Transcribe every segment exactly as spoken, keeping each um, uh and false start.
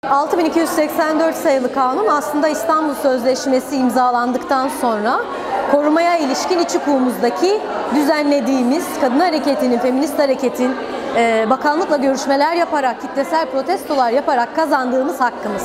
altı bin iki yüz seksen dört sayılı kanun aslında İstanbul Sözleşmesi imzalandıktan sonra korumaya ilişkin iç hukukumuzdaki düzenlediğimiz kadın hareketinin, feminist hareketin e, bakanlıkla görüşmeler yaparak, kitlesel protestolar yaparak kazandığımız hakkımız.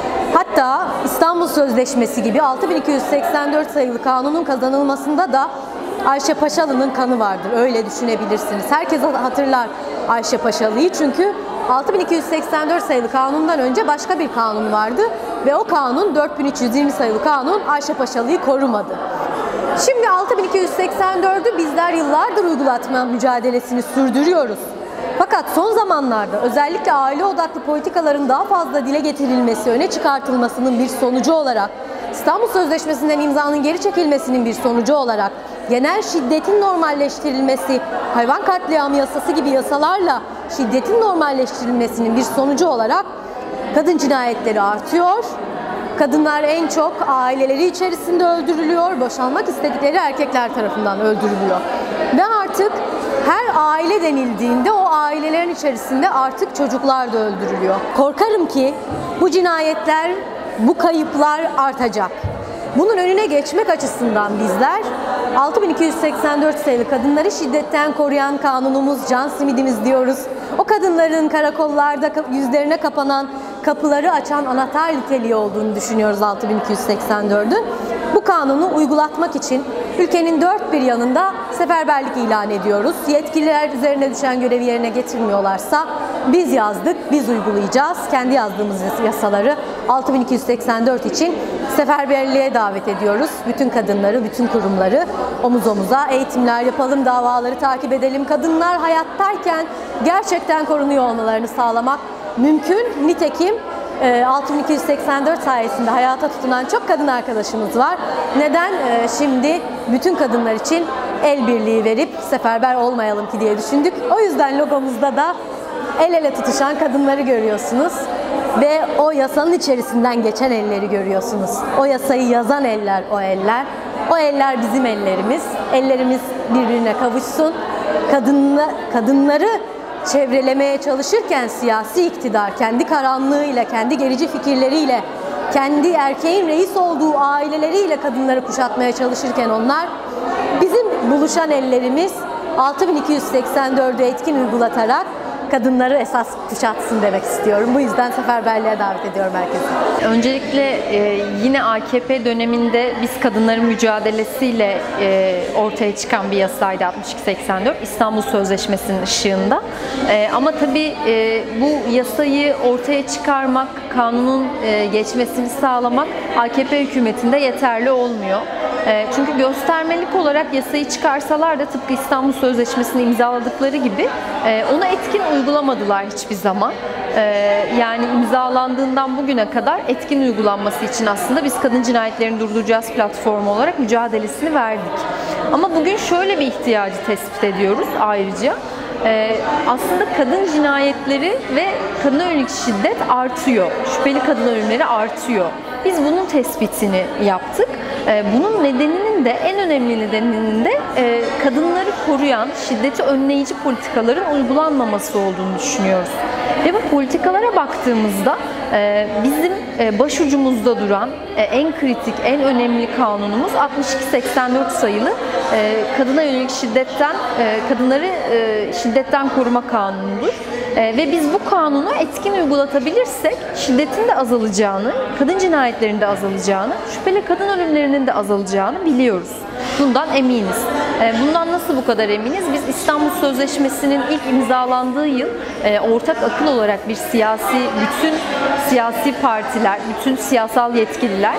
Hatta İstanbul Sözleşmesi gibi altı bin iki yüz seksen dört sayılı kanunun kazanılmasında da Ayşe Paşalı'nın kanı vardır. Öyle düşünebilirsiniz. Herkes hatırlar Ayşe Paşalı'yı çünkü altı bin iki yüz seksen dört sayılı kanundan önce başka bir kanun vardı ve o kanun dört bin üç yüz yirmi sayılı kanun Ayşe Paşalı'yı korumadı. Şimdi altı bin iki yüz seksen dördü bizler yıllardır uygulatma mücadelesini sürdürüyoruz. Fakat son zamanlarda özellikle aile odaklı politikaların daha fazla dile getirilmesi, öne çıkartılmasının bir sonucu olarak, İstanbul Sözleşmesi'nden imzanın geri çekilmesinin bir sonucu olarak, genel şiddetin normalleştirilmesi, hayvan katliamı yasası gibi yasalarla şiddetin normalleştirilmesinin bir sonucu olarak kadın cinayetleri artıyor. Kadınlar en çok aileleri içerisinde öldürülüyor, boşanmak istedikleri erkekler tarafından öldürülüyor. Ve artık her aile denildiğinde o ailelerin içerisinde artık çocuklar da öldürülüyor. Korkarım ki bu cinayetler, bu kayıplar artacak. Bunun önüne geçmek açısından bizler altı bin iki yüz seksen dört sayılı kadınları şiddetten koruyan kanunumuz, can simidimiz diyoruz. O kadınların karakollarda yüzlerine kapanan kapıları açan anahtar niteliği olduğunu düşünüyoruz altı bin iki yüz seksen dördün. Bu kanunu uygulatmak için ülkenin dört bir yanında seferberlik ilan ediyoruz. Yetkililer üzerine düşen görevi yerine getirmiyorlarsa biz yazdık, biz uygulayacağız. Kendi yazdığımız yasaları altı bin iki yüz seksen dört için seferberliğe davet ediyoruz. Bütün kadınları, bütün kurumları omuz omuza eğitimler yapalım, davaları takip edelim. Kadınlar hayattayken gerçekten korunuyor olmalarını sağlamak mümkün. Nitekim altı bin iki yüz seksen dört sayesinde hayata tutunan çok kadın arkadaşımız var. Neden şimdi bütün kadınlar için el birliği verip seferber olmayalım ki diye düşündük. O yüzden logomuzda da el ele tutuşan kadınları görüyorsunuz. Ve o yasanın içerisinden geçen elleri görüyorsunuz. O yasayı yazan eller, o eller. O eller bizim ellerimiz. Ellerimiz birbirine kavuşsun. Kadınla, kadınları çevrelemeye çalışırken siyasi iktidar kendi karanlığıyla, kendi gerici fikirleriyle, kendi erkeğin reis olduğu aileleriyle kadınları kuşatmaya çalışırken onlar, bizim buluşan ellerimiz altı bin iki yüz seksen dördü etkin uygulatarak kadınları esas kuşatsın demek istiyorum. Bu yüzden seferberliğe davet ediyorum herkese. Öncelikle e, yine A K P döneminde biz kadınların mücadelesiyle e, ortaya çıkan bir yasaydı altmış iki seksen dört İstanbul Sözleşmesi'nin ışığında. E, ama tabii e, bu yasayı ortaya çıkarmak, kanunun e, geçmesini sağlamak A K P hükümetinde yeterli olmuyor. E, çünkü göstermelik olarak yasayı çıkarsalar da tıpkı İstanbul Sözleşmesi'ni imzaladıkları gibi e, onu etkin uygulamadılar hiçbir zaman. Ee, yani imzalandığından bugüne kadar etkin uygulanması için aslında biz kadın cinayetlerini durduracağız platformu olarak mücadelesini verdik. Ama bugün şöyle bir ihtiyacı tespit ediyoruz ayrıca. Ee, aslında kadın cinayetleri ve kadına yönelik şiddet artıyor. Şüpheli kadın ölümleri artıyor. Biz bunun tespitini yaptık. Ee, bunun nedeninin de, en önemli nedeninin de e, kadınları koruyan, şiddeti önleyici politikaların uygulanmaması olduğunu düşünüyoruz. Ve bu politikalara baktığımızda e, bizim e, başucumuzda duran e, en kritik, en önemli kanunumuz altmış iki seksen dört sayılı e, kadına yönelik şiddetten, e, kadınları e, şiddetten koruma kanunudur. E, ve biz bu kanunu etkin uygulatabilirsek şiddetin de azalacağını, kadın cinayetlerinin de azalacağını, şüpheli kadın ölümlerinin de azalacağını biliyoruz. Bundan eminiz. Bundan nasıl bu kadar eminiz? Biz İstanbul Sözleşmesi'nin ilk imzalandığı yıl ortak akıl olarak bir siyasi, bütün siyasi partiler, bütün siyasal yetkililer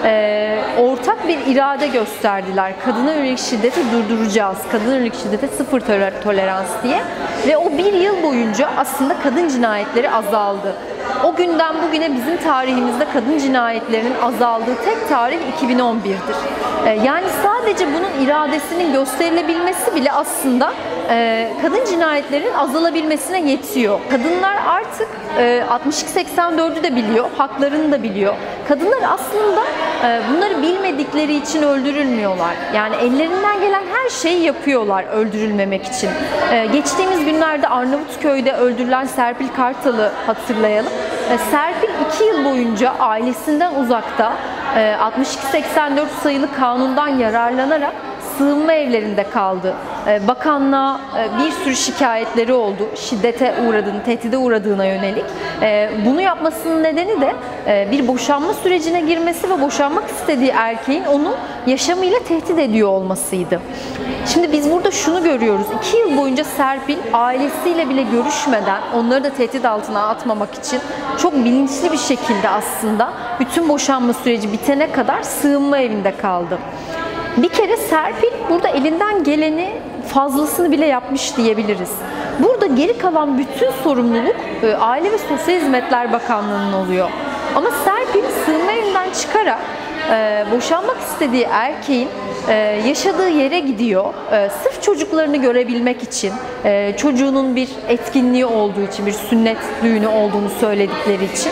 ortak bir irade gösterdiler. Kadına yönelik şiddeti durduracağız, kadına yönelik şiddete sıfır tolerans diye. Ve o bir yıl boyunca aslında kadın cinayetleri azaldı. O günden bugüne bizim tarihimizde kadın cinayetlerinin azaldığı tek tarih iki bin on bir'dir. Yani sadece bunun iradesinin gösterilebilmesi bile aslında kadın cinayetlerinin azalabilmesine yetiyor. Kadınlar artık altmış iki seksen dördü de biliyor, haklarını da biliyor. Kadınlar aslında bunları bilmedikleri için öldürülmüyorlar. Yani ellerinden gelen her şeyi yapıyorlar öldürülmemek için. Geçtiğimiz günlerde Arnavutköy'de öldürülen Serpil Kartal'ı hatırlayalım. Serpil iki yıl boyunca ailesinden uzakta altmış iki seksen dört sayılı kanundan yararlanarak sığınma evlerinde kaldı. Bakanlığa bir sürü şikayetleri oldu. Şiddete uğradığını, tehdide uğradığına yönelik. Bunu yapmasının nedeni de bir boşanma sürecine girmesi ve boşanmak istediği erkeğin onu yaşamıyla tehdit ediyor olmasıydı. Şimdi biz burada şunu görüyoruz. İki yıl boyunca Serpil ailesiyle bile görüşmeden onları da tehdit altına atmamak için çok bilinçli bir şekilde aslında bütün boşanma süreci bitene kadar sığınma evinde kaldı. Bir kere Serpil burada elinden geleni fazlasını bile yapmış diyebiliriz. Burada geri kalan bütün sorumluluk Aile ve Sosyal Hizmetler Bakanlığı'nın oluyor. Ama Serpil sığınma evinden çıkarak boşanmak istediği erkeğin yaşadığı yere gidiyor. Sırf çocuklarını görebilmek için, çocuğunun bir etkinliği olduğu için, bir sünnet düğünü olduğunu söyledikleri için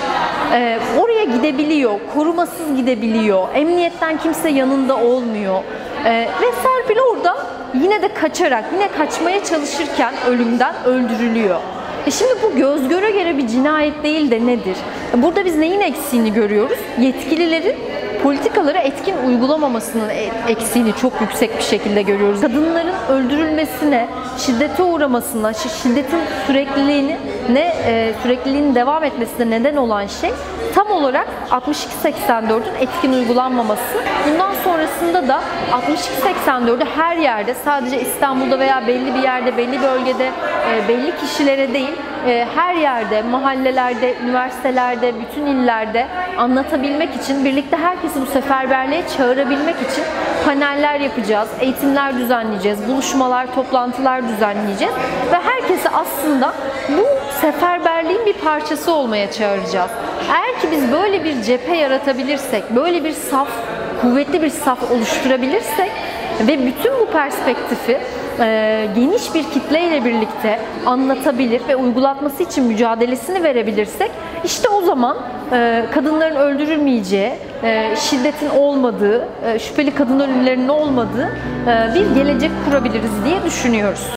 oraya gidebiliyor, korumasız gidebiliyor, emniyetten kimse yanında olmuyor. Ve Serpil orada yine de kaçarak, yine kaçmaya çalışırken ölümden öldürülüyor. E şimdi bu göz göre göre bir cinayet değil de nedir? Burada biz neyin eksiğini görüyoruz? Yetkililerin politikaları etkin uygulamamasının eksiğini çok yüksek bir şekilde görüyoruz. Kadınların öldürülmesine, şiddete uğramasına, şiddetin sürekliliğini ne sürekliliğinin devam etmesine neden olan şey tam olarak altmış iki seksen dört'ün etkin uygulanmaması. Bundan sonrasında da altmış iki seksen dört'ü her yerde, sadece İstanbul'da veya belli bir yerde, belli bölgede, belli kişilere değil, her yerde, mahallelerde, üniversitelerde, bütün illerde anlatabilmek için, birlikte herkesi bu seferberliğe çağırabilmek için paneller yapacağız, eğitimler düzenleyeceğiz, buluşmalar, toplantılar düzenleyeceğiz ve herkesi aslında bu seferberliğin bir parçası olmaya çağıracağız. Eğer ki biz böyle bir cephe yaratabilirsek, böyle bir saf, kuvvetli bir saf oluşturabilirsek ve bütün bu perspektifi e, geniş bir kitleyle birlikte anlatabilir ve uygulatması için mücadelesini verebilirsek, işte o zaman e, kadınların öldürülmeyeceği, e, şiddetin olmadığı, e, şüpheli kadın ölümlerinin olmadığı e, bir gelecek kurabiliriz diye düşünüyoruz.